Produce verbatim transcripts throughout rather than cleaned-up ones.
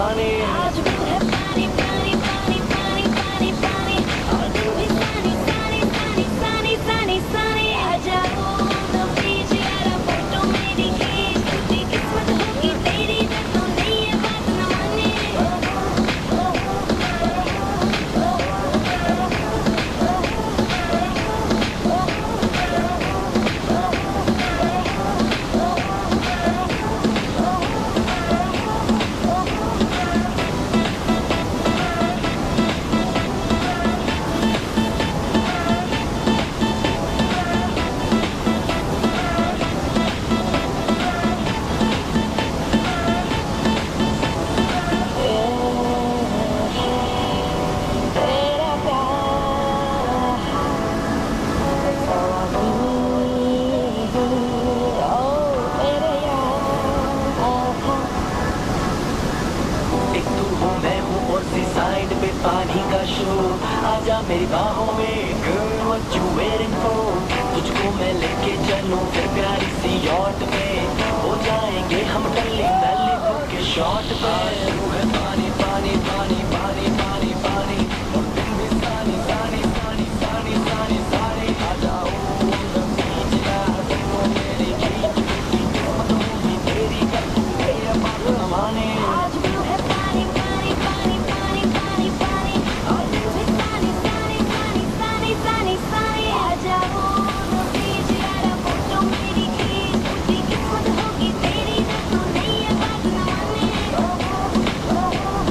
माने। आज भी है पानी पानी पानी पानी पानी पानी और तू भी सानी सानी सानी सानी सानी सानी। आ जाओ तो बीच यारा फोटो मेरी खींच, टूटी किस्मत होगी तेरी जब तूने ये बात न मानी। तेरा प्यार ओ मेरे यार। एक तू हो मैं हूँ और सी साइड पे पानी का शो। आजा मेरी बाहों में girl what you waiting for। तुझको मैं लेके चलूं फिर प्यारी सी यॉट में, हो जाएंगे हम टल्ली मैलिबू के शॉट पे। तू है पानी पानी पानी पानी पानी पानी और दिन भी सानी सानी सानी सानी सानी सानी। आ जाओ the beach यार तुमको मेरी खींच, टूटी किस्मत होगी तेरी जब तू ये बात न माने। आज भी है पानी पानी पानी पानी पानी पानी और तू भी सानी सानी सानी सानी सानी सानी। आ जाओ तो बीच यारा फोटो मेरी खींच, टूटी किस्मत होगी तेरी जब तूने ये बात न मानी।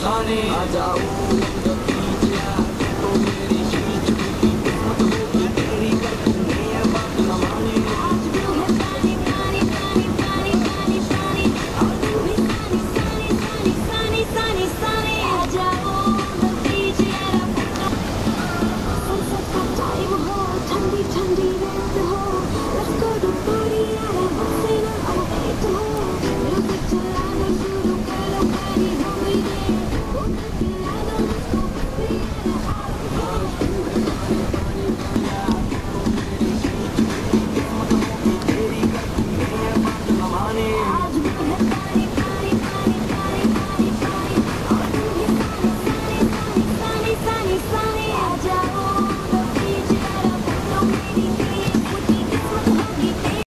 sunny. आ जाओ तो कीजिए तो मेरी